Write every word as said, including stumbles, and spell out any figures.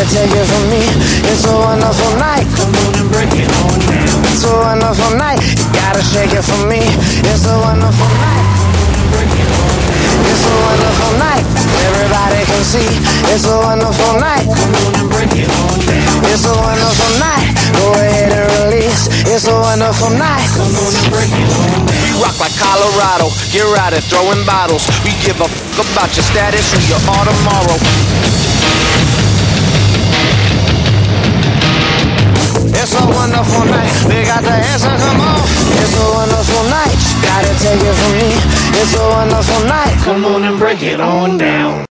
take it from me. It's a wonderful night. Come on and break it on down. It's a wonderful night. You gotta shake it for me. It's a wonderful night. Break it on down. It's a wonderful night. Everybody can see. It's a wonderful night. Come on and break it on down. It's a wonderful night. Go ahead and release. It's a wonderful night. Come on and break it on down. We rock like Colorado. Get right at throwing bottles. We give a fuck about your status or your all tomorrow. It's a wonderful night. We got the answer, come on. It's a wonderful night. You gotta take it from me. It's a wonderful night. Come on and break it on down.